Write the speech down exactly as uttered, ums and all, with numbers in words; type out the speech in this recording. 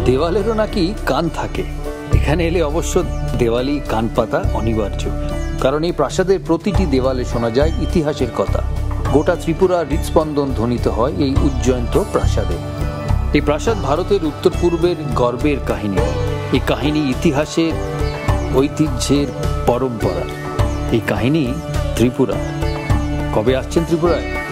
দেওয়ালেরও নাকি কান থাকে। এখানে এলে অবশ্য দেওয়ালি কান পাতা অনিবার্য, কারণ এই প্রাসাদের প্রতিটি দেওয়ালে শোনা যায় ইতিহাসের কথা। গোটা ত্রিপুরার হৃৎস্পন্দন ধ্বনিত হয় এই উজ্জয়ন্ত প্রাসাদে। এই প্রাসাদ ভারতের উত্তর পূর্বের গর্বের কাহিনী। এই কাহিনী ইতিহাসের, ঐতিহ্যের, পরম্পরা। এই কাহিনী ত্রিপুরা। কবে আসছেন ত্রিপুরায়?